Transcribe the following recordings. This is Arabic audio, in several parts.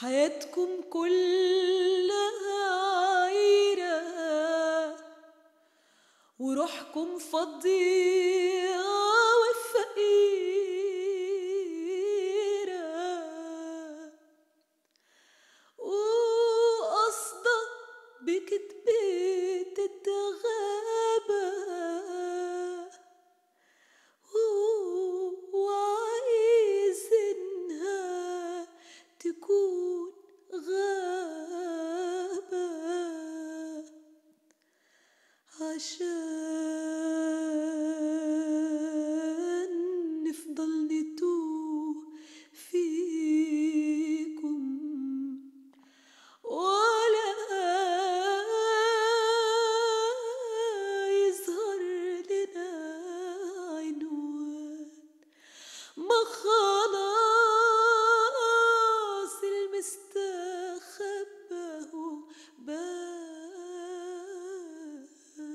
حياتكم كلها عايرة وروحكم فضية وفقيرة، وقصدة بكدبة تتغابى، وعايزينها تكون غابة عشان نفضل نتوه فيكم ولا يظهر لنا عنوان. ما خلاص المستخبى هو بان،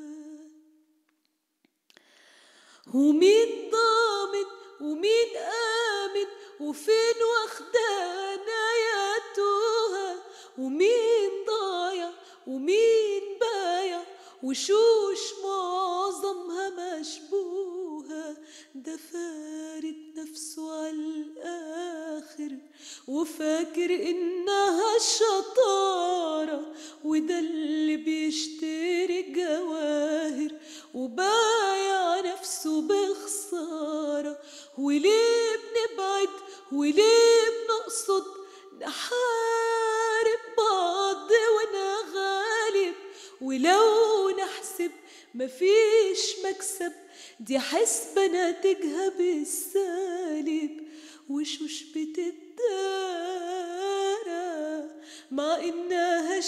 ومين ضامن ومين آمن وفين واخدانا يا توها، ومين ضايع ومين بايع وشوش معظمها مشبوهة. ده فارد نفسه عالآخر وفاكر إنها الشطارة، وده اللي بيشتري الجواهر وبايع نفسه بخسارة. وليه بنبعد وليه بنقصد نحارب بعض وانا غالب، ولو نحسب مفيش مكسب دي حسبة ناتجها بالسالب. وشوش بتدارى مع إنها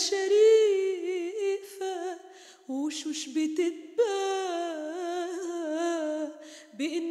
شريفة، وشوش بتتباهى بإن